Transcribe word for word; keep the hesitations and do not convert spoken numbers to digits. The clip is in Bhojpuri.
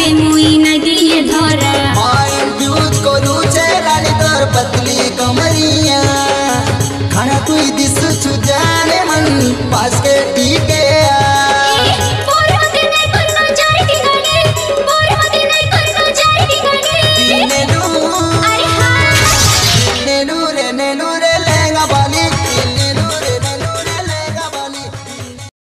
मुई नदी धरा माइंड यूज करू चेरानी तोर पतली कमरिया खाना तू दिस छुजाने मन पास के